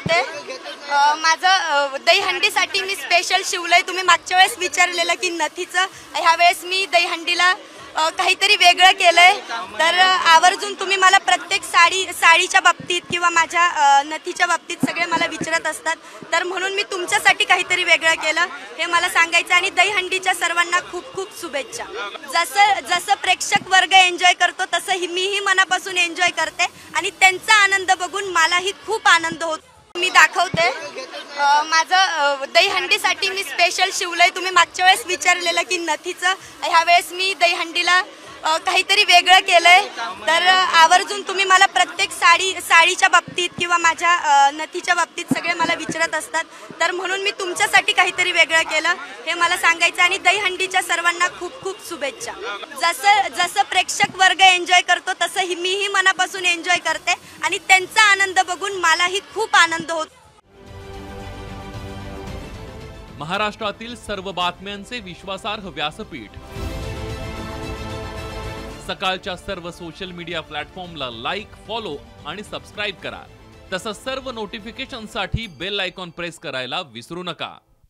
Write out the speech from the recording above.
दाखवते। माझं दहीहंडीसाठी मी स्पेशल शिवलंय। तुम्ही मागच्या वेळेस विचारलेलं की नथीचं, ह्या वेळेस मी दहीहंडीला काहीतरी वेगळं केलंय। तर आवर्जून तुम्ही मला प्रत्येक साडीच्या बाबतीत किंवा माझ्या नथीच्या बाबतीत सगळे मला विचारत असतात, तर म्हणून मी तुमच्यासाठी काहीतरी वेगळं केलं हे मला सांगायचं। आणि दहीहंडीच्या सर्वांना खूप खूप शुभेच्छा। जसं प्रेक्षक वर्ग एन्जॉय करतो तसं मीही मनापासून एन्जॉय करते आणि त्यांचा आनंद बघून मलाही खूप आनंद होतो। मी दाखवते। माझं दहीहंडीसाठी मी स्पेशल शिवलंय। तुम्ही मागच्या वेळेस विचारलेलं की नथीचं, ह्या वेळेस मी दहीहंडीला काहीतरी वेगळं केलंय। तर आवर्जून तुम्ही मला प्रत्येक साडीच्या बाबतीत किंवा माझ्या नथीच्या बाबतीत सगळे मला विचारत असतात, तर म्हणून मी तुमच्यासाठी काहीतरी वेगळं केलं हे मला सांगायचं। आणि दहीहंडीच्या सर्वांना खूप खूप शुभेच्छा। जसं प्रेक्षक वर्ग एन्जॉय करतो तसं मीही मनापासून एन्जॉय करते आणि त्यांचा आनंद बघून मलाही खूप आनंद होतो। महाराष्ट्रातील सर्व बातम्यांचे विश्वासार्ह व्यासपीठ, सकाळच्या सर्व सोशल मीडिया प्लॅटफॉर्मला लाईक, फॉलो आणि सबस्क्राईब करा। तसंच सर्व नोटिफिकेशनसाठी बेल आयकॉन प्रेस करायला विसरू नका।